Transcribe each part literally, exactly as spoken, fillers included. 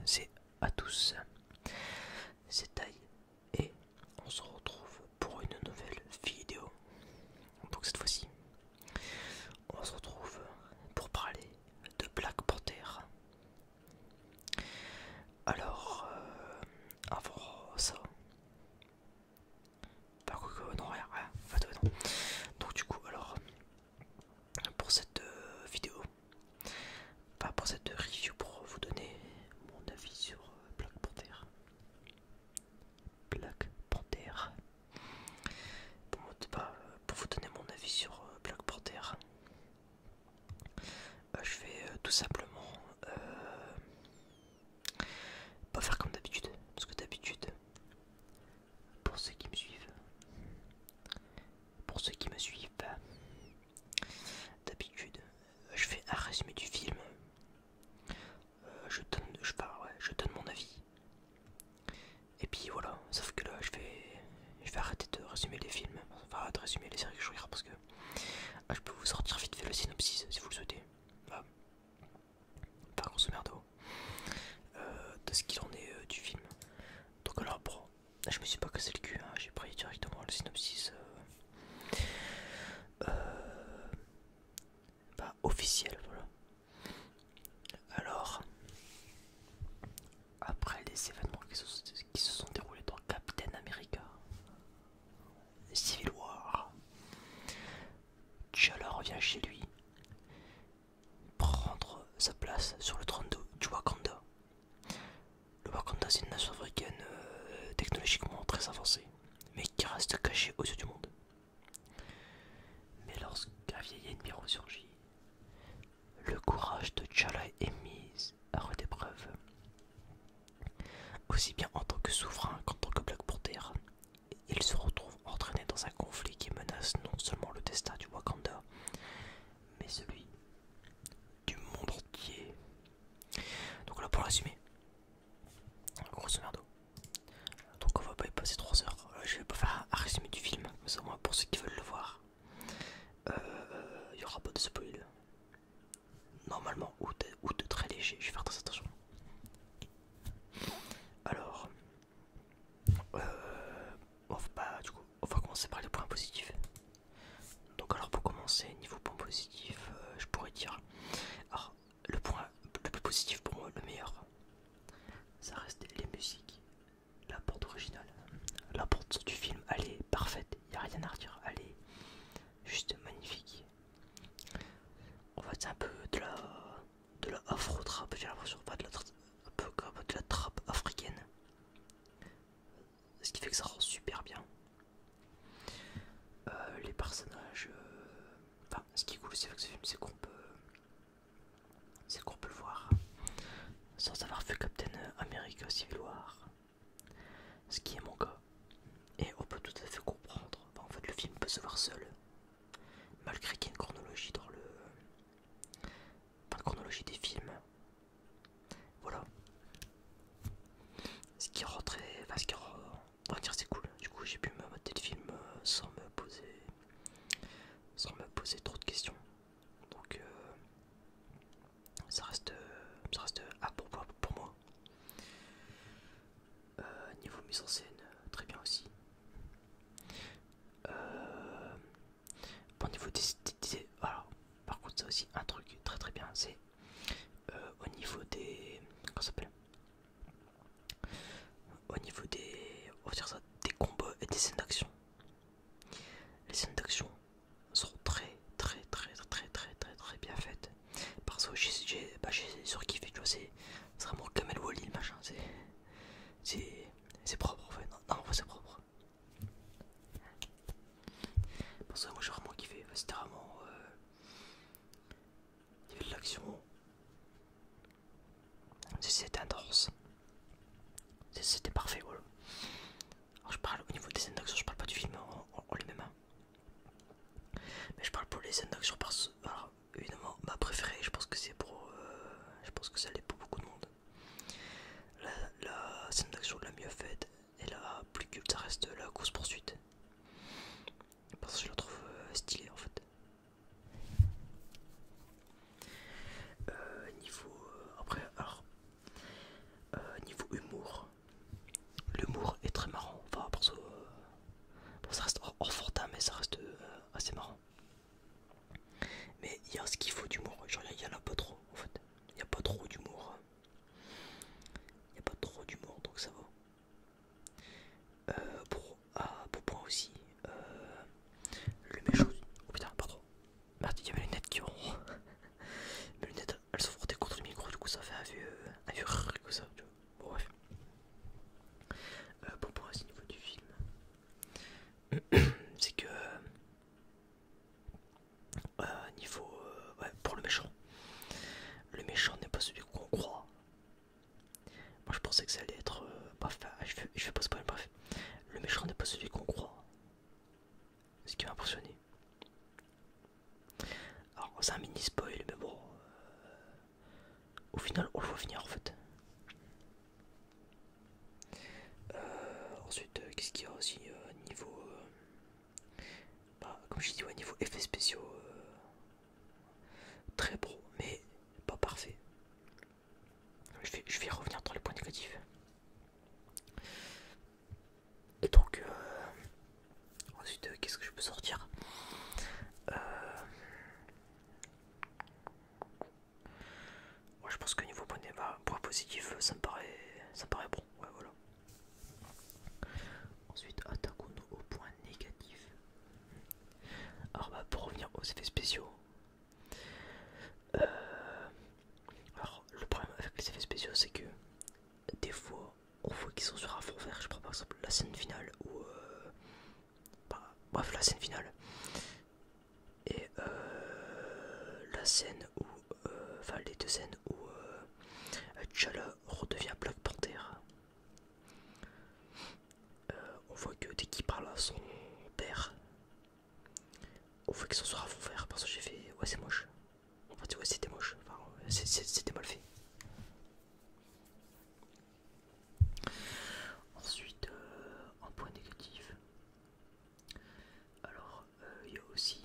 c'est à tous, c'est Taï et on se retrouve pour une nouvelle vidéo. Donc cette fois-ci, on se retrouve pour parler de Black Panther. Alors, euh, avant ça, pas quoi non rien, rien, enfin, non. Donc du coup, alors, pour cette euh, vidéo, pas pour cette review, pour vous donner mon avis sur euh, Black Panther. Black Panther. Pour, bah, pour vous donner mon avis sur euh, Black Panther, euh, je vais euh, tout simplement euh, pas faire comme d'habitude, parce que d'habitude, pour ceux qui me suivent, pour ceux qui me suivent, bah, d'habitude, euh, je fais un résumé du film. Euh, je donne, je parle, ouais, je donne mon avis. Et puis voilà, sauf que là, je vais, je vais arrêter de résumer les films, enfin de résumer les séries que je regarde parce que ah, je peux vous sortir vite fait le synopsis si vous le souhaitez. Ah, pas grosso merdo euh, de ce qu'il en est euh, du film. Donc alors bon, je me suis pas cassé le cul, hein, j'ai pris directement le synopsis euh, euh, bah, officiel, voilà. Alors, après les événements qui se, qui se sont déroulés dans Captain America Civil War, T'Challa revient chez lui prendre sa place sur le trône du Wakanda. Le Wakanda, c'est une nation africaine euh, technologiquement très avancée, mais qui reste cachée aux yeux du monde. Mais lorsqu'un vieil ennemi ressurgit, le courage de T'Challa est mis à rude épreuve. Aussi bien en tant que souverain qu'en tant que Black Panther, il se retrouve entraîné dans un conflit qui menace non seulement le destin du Wakanda, mais celui du monde entier. Donc là, pour résumer, grosso merdo, donc on va pas y passer trois heures. Je vais pas faire un résumé du film, mais c'est moins pour ceux qui veulent le voir. Il euh, y aura pas de spoil. Normalement, ou de, ou de très léger, je vais faire très attention. Alors, euh, on va, bah, du coup, on va commencer par les points positifs. Donc alors pour commencer, niveau point positif, euh, je pourrais dire, alors le point le plus positif pour moi, le meilleur, ça reste les musiques, la bande originale, la bande son du film, elle est parfaite, il n'y a rien à redire, elle est juste magnifique. En fait c'est un peu de la de la afro-trap, j'ai l'impression, pas de la un peu comme de la trap africaine, ce qui fait que ça rend super bien. Euh, les personnages, euh, enfin ce qui est cool aussi avec ce film, c'est qu'on peut c'est qu'on peut le voir sans avoir vu Captain America Civil War, ce qui est mon cas, et on peut tout à fait comprendre. Enfin, en fait, le film peut se voir seul, malgré qu'il y ait une chronologie dans le, enfin, une chronologie des films. Voilà. Ce qui rend très, enfin, ce qui rend, on va dire, c'est cool. Du coup, j'ai pu me mater le film euh, sans me poser, sans me poser trop de questions. Donc, euh, ça reste, ça reste un bon point pour moi. Euh, niveau mise en scène, très bien aussi. Euh, bon, niveau des, des, des alors, par contre, ça aussi un truc très très bien, c'est euh, au niveau des, comment ça s'appelle, au niveau des, on va dire ça, des combats et des scènes d'action. Les scènes d'action sont très très très très très très très bien faites. Parce que j'ai bah, surkiffé, tu vois, c'est vraiment Kamel Wally le machin, c'est c'est propre en fait, non, non c'est propre. Parce que moi j'ai vraiment kiffé, c'était vraiment euh, il y avait de l'action, c'était intense, c'était parfait, voilà. Alors je parle au niveau des scènes d'action, je parle pas du film en, en, en lui-même, mais je parle pour les scènes d'action parce que, alors évidemment ma préférée, je pense que c'est pour euh, je pense que ça l'est pour beaucoup de monde. La, la scène d'action la mieux faite et la plus culte, ça reste la course poursuite, parce que je la trouve euh, stylée en fait. Euh, niveau euh, après alors euh, moi je pensais que ça allait être... Euh, bref, je fais, je fais pas spoil, bref. Le méchant n'est pas celui qu'on croit. Ce qui m'a impressionné. Alors c'est un mini spoil, mais bon... Euh, au final on le voit venir en fait. Euh, ensuite, euh, qu'est-ce qu'il y a aussi euh, niveau... Euh, bah, comme je dis, ouais, niveau effets spéciaux... Euh, très pro, mais pas parfait. Je vais, je vais revenir dans les points négatifs. Et donc, euh, ensuite, euh, qu'est-ce que je peux sortir euh, Moi, je pense que niveau point, bah, point positif, ça me paraît, ça me paraît bon. Ouais, voilà. Ensuite, attaquons au point négatif. Alors, bah, pour revenir aux effets spéciaux. Euh, alors, le problème avec les effets spéciaux, c'est que des fois, on voit qu'ils sont sur un fond vert. Je prends par exemple la scène finale où. Euh, bah, bref, la scène finale. Et euh, la scène où. Euh, enfin, les deux scènes où euh, T'Challa redevient Black Panther. Euh, on voit que dès qu'il parle à son père, on voit qu'ils sont sur un fond vert. Parce que j'ai fait. Ouais, c'est moche. En fait, ouais, c'était moche. Enfin, c'était mal fait. Ensuite, euh, un point négatif. Alors, il euh, y a aussi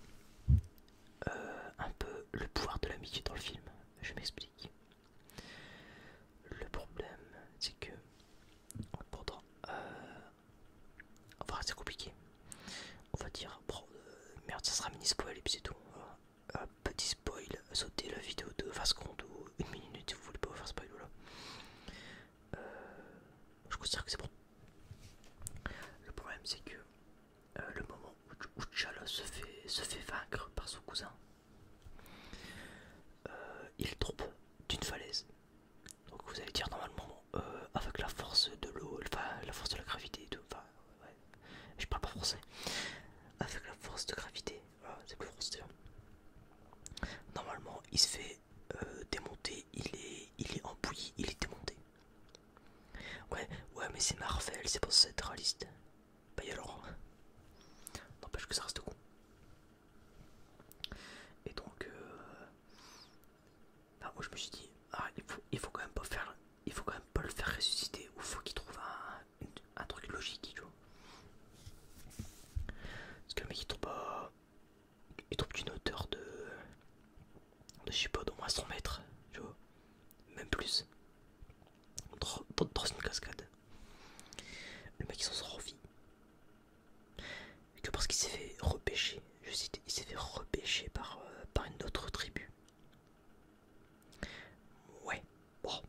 euh, un peu le pouvoir de l'amitié dans le film. Je m'explique. Le problème, c'est que pendant, euh, enfin, c'est compliqué. On va dire, bon, euh, merde, ça sera mini spoil et puis c'est tout. Euh, petit spoil, sautez la vidéo de vingt secondes ou une minute si vous voulez pas faire spoil. Voilà. Euh, je considère que c'est bon. Le problème, c'est que euh, le moment où T'Challa se fait, se fait vaincre par son cousin, euh, il tombe d'une falaise. Donc vous allez dire normalement euh, avec la force de l'eau, enfin la force de la gravité et tout, enfin ouais, je parle pas français. Avec la force de gravité, voilà, c'est plus français. Normalement il se fait euh, démonter, il est, il est empouillé, il est démonté. Ouais, ouais mais c'est Marvel, c'est pas censé être réaliste. Bah y alors, n'empêche que ça reste con. Et donc, euh, bah moi je me suis dit, ah, il faut, il faut quand même pas faire, il faut quand même pas le faire ressusciter, ou faut qu'il trouve un, un truc logique, tu vois. Parce que le mec il tombe à, il tombe d'une hauteur de, de je sais pas, d'au moins cent mètres, tu vois, même plus, dans, dans, dans une cascade. Le mec il s'en sort en vie. Que parce qu'il s'est fait repêcher, je cite, il s'est fait repêcher par, euh, par une autre tribu. Ouais, bon.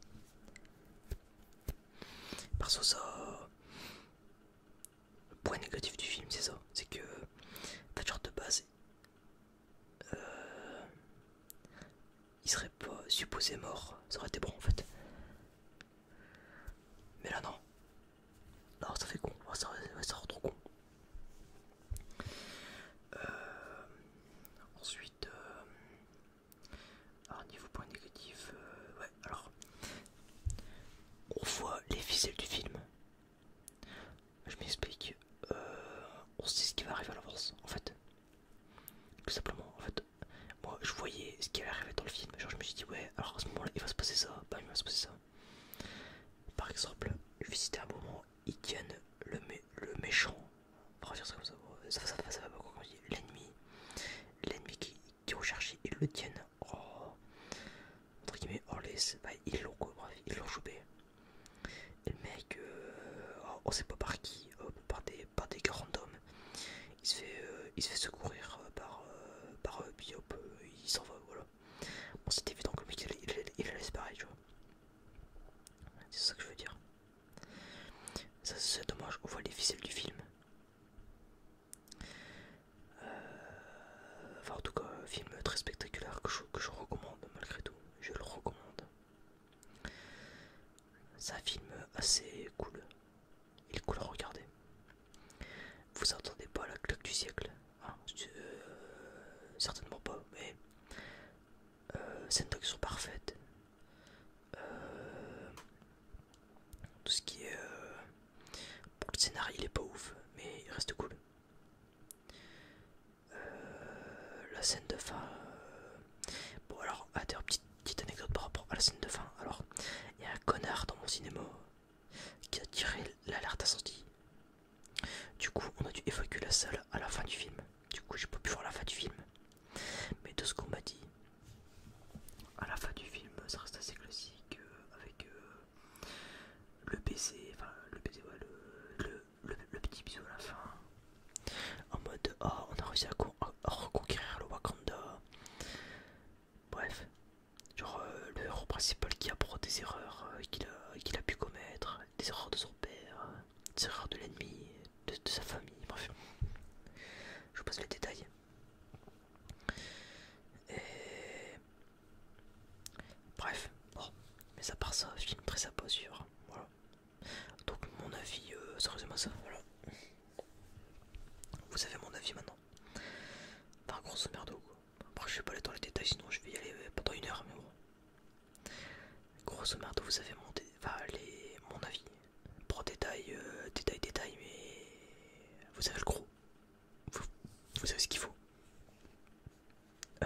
Parce que ça, le point négatif du film, c'est ça, c'est que Thatcher de base, euh, il serait pas supposé mort, ça aurait été bon en fait. Mais là non, non ça fait con, ça, ça rend trop con. Euh, ensuite, euh, alors niveau point négatif, euh, ouais alors, on voit les ficelles du film. Je m'explique, euh, on sait ce qui va arriver à l'avance en fait. Tout simplement, en fait, moi je voyais ce qui allait arriver dans le film. Genre je me suis dit ouais, alors à ce moment là il va se passer ça, bah il va se passer ça. Par exemple, je vais citer un moment, ils tiennent le, mé le méchant, on va dire ça comme ça, ça, ça, ça, ça va pas quoi, l'ennemi, l'ennemi qui, qui recherche, ils le tiennent, oh, entre guillemets, en laisse, bah ils l'ont quoi, bref, ils l'ont chopé. Et le mec, euh, oh, on sait pas par qui, hop, par des, par des gars random, il se fait, euh, il se fait secourir euh, par, euh, par eux, puis hop, euh, il s'en va, voilà. Bon, c'est évident que le mec, il, il, il, il laisse pareil, tu vois. C'est ça que je veux dire. Ça c'est dommage, on voit les ficelles du film. Euh, enfin en tout cas, un film très spectaculaire que je, que je recommande malgré tout. Je le recommande. C'est un film assez cool. Il est cool à regarder. Vous entendez pas la claque du siècle hein, euh, certainement pas, mais euh, scènes d'action parfaites. Euh, le baiser, enfin le baiser, ouais, le, le, le, le petit bisou à la fin. En mode, oh, on a réussi à, con à reconquérir le Wakanda. Bref, genre euh, le héros principal qui apprend des erreurs euh, qu'il a, qu'il a pu commettre, des erreurs de son père, euh, des erreurs de l'ennemi, de, de sa famille, bref. Je vous passe les détails. Et... Bref, bon, mais à part ça, film très sympa sur. Voilà. Donc mon avis, euh, ça résume à ça, voilà. Vous avez mon avis maintenant. Enfin, grosso merdo quoi. Après je vais pas aller dans les détails sinon je vais y aller pendant une heure mais bon. Grosso merdo vous avez mon, dé enfin, les... mon avis. Pour détail, euh, détail, détail mais... Vous avez le gros. Vous, vous savez ce qu'il faut. Euh...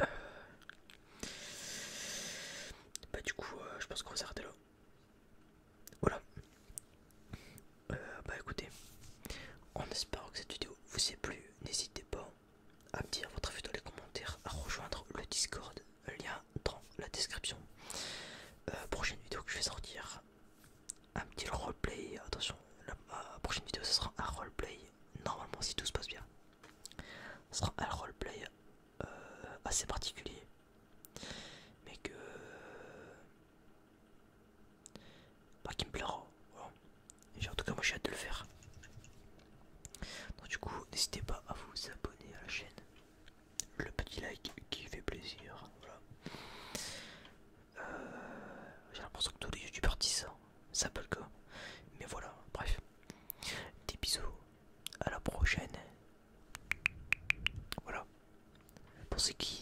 Bah du coup euh, je pense qu'on va s'arrêter là. Voilà. Euh, bah écoutez. En espérant que cette vidéo vous ait plu, n'hésitez pas à me dire votre avis dans les commentaires, à rejoindre le Discord, lien dans la description. Euh, prochaine vidéo que je vais sortir, un petit roleplay, attention, la, la prochaine vidéo ce sera un roleplay, normalement si tout se passe bien. Ce sera un roleplay euh, assez particulier, mais que... Bah, qui me plaira, voilà. Et en tout cas moi j'ai hâte de le faire. Donc du coup n'hésitez pas à vous abonner à la chaîne, le petit like qui fait plaisir, voilà. Euh, j'ai l'impression que tous les youtubeurs disent ça, c'est un peu le cas, mais voilà, bref. Des bisous, à la prochaine. Voilà. Pour ceux qui